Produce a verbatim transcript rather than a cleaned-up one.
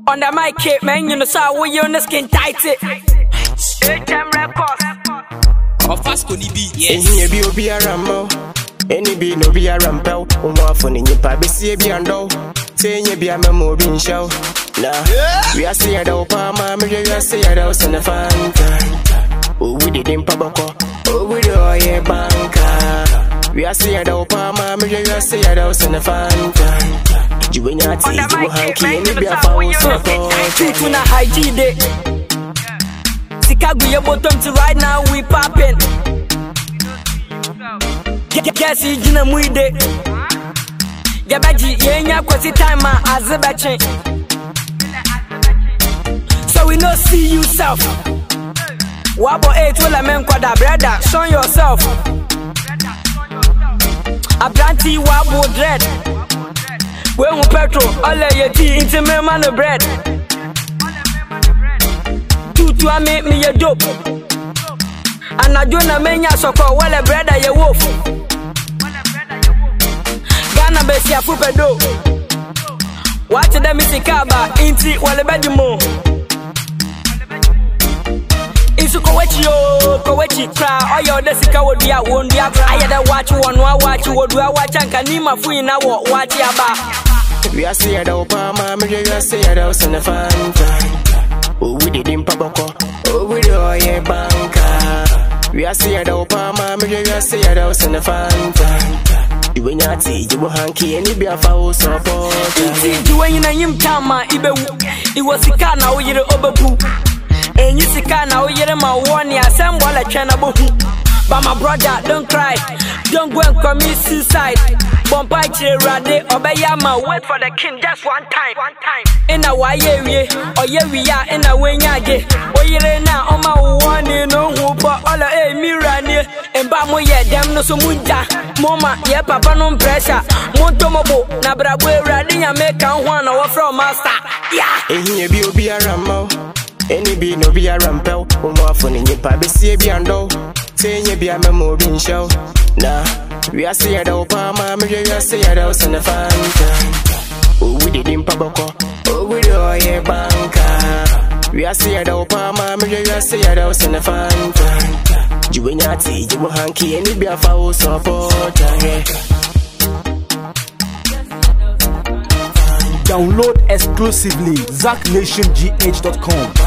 On the mic, kid, man, you know, so we on the skin tight it. H-M records. Of fast could be, yes. Any be be a rambo. Any be no be a rampel. Um, often in your pub, see a be and do. Say you be a memo being show. Nah, we are seeing the Opama, we are seeing the house in the fan. Oh, we did in Pabako. Oh, we do a banker. We are seeing the Opama, we are seeing the house in the fan. You will not see you hanky and be a foul support. Tutuna Hygee day. Chicago, your bottom to right now, we poppin'. Guess you didn't move it. Gabaji, yenya kwasi time as a batching. So we no see you self. Wabo eight will a man quad a brother, show yourself. A brandy wabo dread. When we petrol, all of your tea into me man of bread. Tutu I make me a dope. And I join a mania so called well a bread a wolf. Ghana Bessia Fupedo. Watch them is a caba, inti while a bedimo. Isu Kowechi, Kowechi, cry, or your Desica would be a one year. I had a watch one, watch you would do a watch and Kanima free now, watch your back. We are seeing the Opama, we are seeing the house in the fan. Oh, we did in Pabako. Oh, we do a banker. We are seeing the Opama, we are seeing the house in the fan. You will not see you hanky and you be a foul support. You ain't in him, Tama, Ibe. It was a car now, you're over. And you see, now you're my one year, some wall at Channel. But my brother, don't cry, don't go and commit suicide. Bombay Rade, obey my wait for the king just one time, one time. In a way, or yeah, we are in a way, or you're now on my one, you know, who put all a mirror near and Bamo, yeah, damn no so munja. Mama, yeah, papa, no pressure. Montomobo, Nabra, Rading, I make one over from master. Yeah, and here be a rambo. Any be no be a rampel, um, often in your pub, see a be and do. Say you be a memo being show. Nah, we are seeing the Opama, we are seeing the house in the fan. Oh, we did in Pabako. Oh, we do a banker. We are seeing the Opama, we are seeing the house in the fan. You will not see you hanky and you be a foul support. Download exclusively zack nation g h dot com.